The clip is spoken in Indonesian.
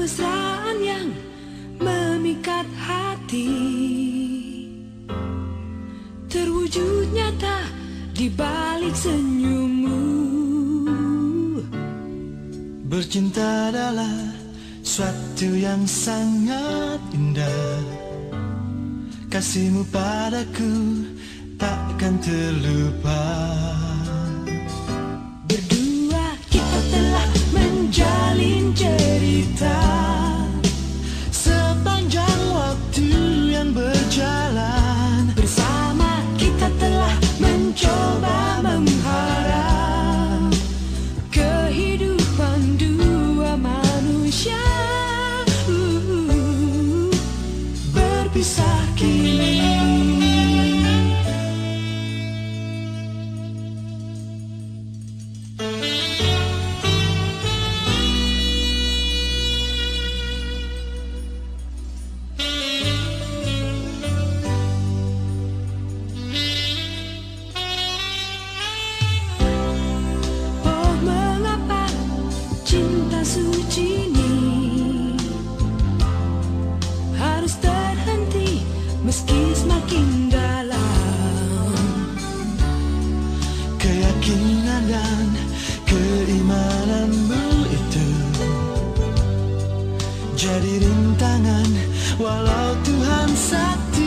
kemesraan yang memikat hati terwujud nyata di balik senyummu. Bercinta adalah suatu yang sangat indah. Kasihmu padaku takkan terlupa. Berdua kita telah menjalin cerita sepanjang waktu yang berjalan. bersama kita telah mencoba mengharap kehidupan dua manusia berpisah kini. Oh, mengapa cinta suci ini harus terhenti meski semakin dalam. Keyakinan dan keimananmu itu jadi rintangan walau Tuhan satu.